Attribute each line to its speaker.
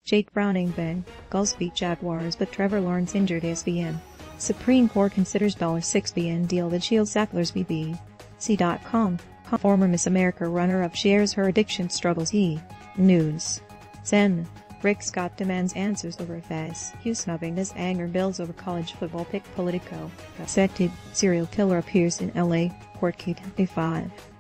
Speaker 1: CNBCJake Browning Bengals beat Jaguars but Trevor Lawrence injured ESPNSupreme Court considers $6 billion deal that shields Sacklers. BBC.comFormer Miss America runner-up shares her addiction struggles. NEWSSen. Rick Scott demands answers over FSU snubbing as anger builds over college football pick. Politico. Suspected serial killer appears in LA court. KTLA.